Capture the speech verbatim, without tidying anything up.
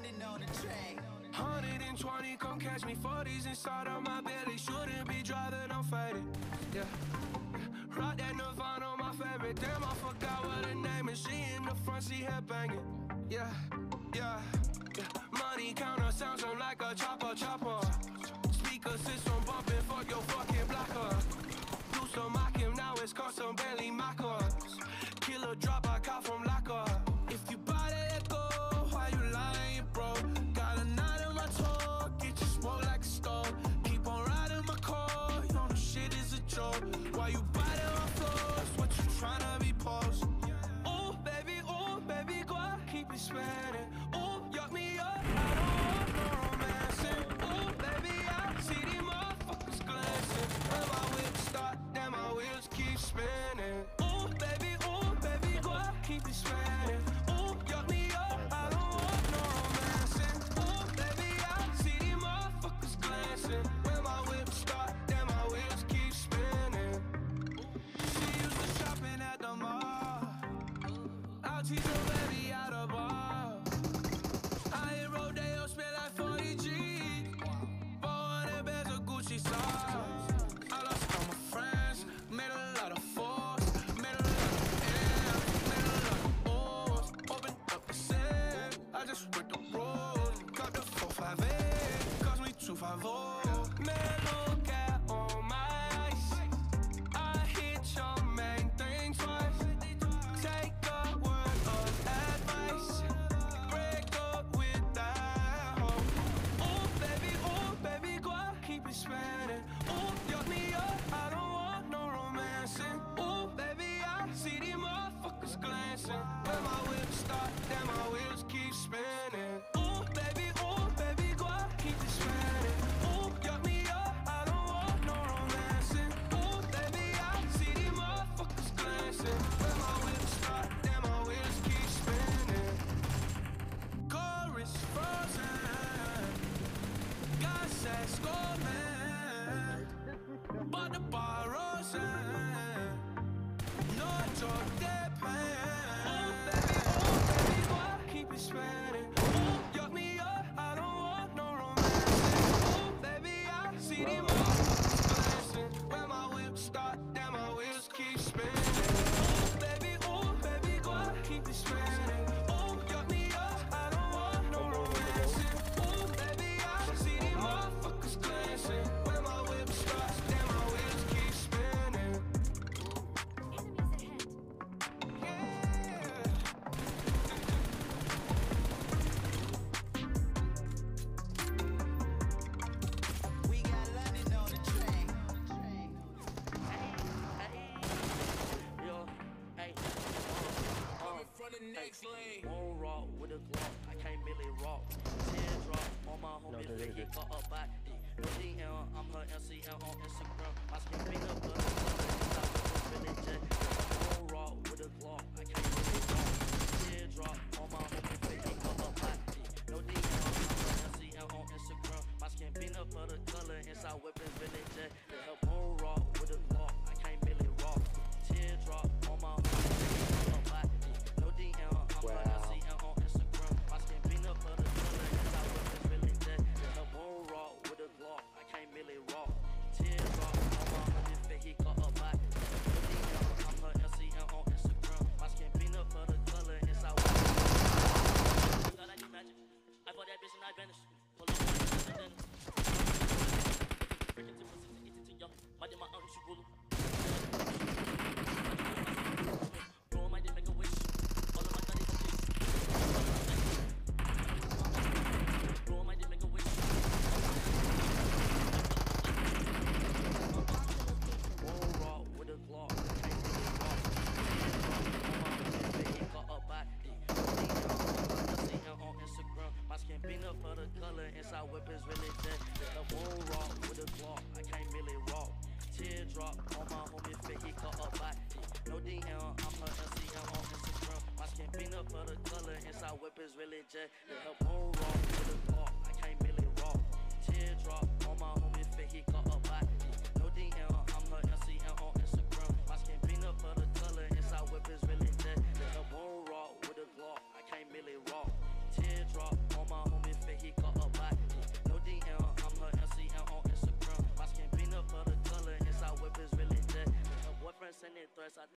London on the track. one hundred twenty, come catch me. forties inside of my belly. Shouldn't be driving, I'm faded. Yeah. Rock that Nirvana, my favorite. Damn, I forgot what her name is. She in the front seat, head banging. Yeah, yeah, yeah. Money counter sounds on like a chopper, chopper. Speaker system bumping, fuck your fucking blocker. Do some mock him, now it's custom Bentley Mockers. Killer drop, I caught from locker. If you buy that go, why you lying, bro? Got a knot in my toe, get you smoke like a stove. Keep on riding my car, you know the shit is a joke. Why you biting my floors, what you tryna be post? Ooh, baby, ooh, baby, go on, keep it spinning. Ooh, yuck me up, I don't want no romancing. Ooh, baby, I see these motherfuckers glancing. When my whip start, then my wheels keep spinning. Ooh, baby, ooh, baby, go on, keep it spinning. Ooh, yuck me up, I don't want no romancing. Ooh, baby, I see these motherfuckers glancing. When my whip start, then my wheels keep spinning. She used to shopping at the mall. I'll teach her baby how to ball. I hit Rodeo, spent like forty G's. four hundred bands of Gucci sauce. I lost all my friends, made a lot of fours, made a lot of M's, made a lot of O's. Opened up the set, I just went the road. Got the four five eight, cost me two five oh. Man, look at all my ice. I hit your main thing twice. Take a word of advice. Break up with that hoe. Ooh, baby, ooh, baby, go on, keep it spinning. Ooh, yuck me up, I don't want no romancing. Ooh, baby, I see these motherfuckers glancing. When my whip start, then my wheels keep spinning. Ooh, baby, ooh, baby, go on, keep it spinning. Ooh, yuck me up, I don't want no romancing. Ooh, baby, I see these motherfuckers glancing. When my whip start, then my wheels keep spinning. Chorus frozen, God says go man, but the bar rosé. No joke, they paying. Ooh, baby, ooh, baby, go on, keep it spinning. Ooh, yuck me up, I don't want no romancing. Ooh, baby, I see these motherfuckers glancing. When my whip start, then my wheels keep spinning. Ooh, baby, ooh, baby, go on, keep it spinning. Ooh, yuck me up, I don't want no romancing. Ooh, baby, I see these motherfuckers glancing. When my whip starts, then my wheels keep spinning. Yeah. We got London on the track. Yo, hey, Coming from the next lane. won't rock with a Glock. I can't really rock. Teardrop on my homie, no, he got a body. No D M, I'm her L C M on Instagram. My skin peanut butter, really jet. Won't rock with a Glock. I can't really rock. Teardrop on my homie, he got a body. No D M, I'm her L C M on Instagram. My skin peanut butter color inside weapons, really jet. Help won't rock with a Glock. I can't really rock. Teardrop on my homie, he got a body. No D M, I'm her L C M on Instagram. My skin peanut butter color inside weapons, really jet. Help won't rock with a Glock. I can't really rock. Teardrop on my homie, he got a body. No D M, I'm her L C M on Instagram. My skin peanut butter color inside weapons. God, I do magic. I bought that bitch and I vanished. Pull up on the dentist. Break into pussy, eat it to young. My day, my aunt, she gulu. Bro, my day, make a wish. All of my money complete. Bro, my day, make a wish. Won't rock with a Glock. Can't really rock. He got a body. See him on Instagram. My skin peanut butter color inside weapons really jet. The won't rock with a Glock. I can't really rock. Teardrop on my homie fit, he got a body. No D M, I'm her L C M on Instagram. My skin peanut butter color inside weapons really jet. The won't rock with a Glock. I can't really rock. Teardrop on my homie fit, he got a body. No D M, I'm her L C M on Instagram. My skin peanut butter color inside weapons really jet. The won't rock with a Glock. I can't really rock. Teardrop on my homie. yes I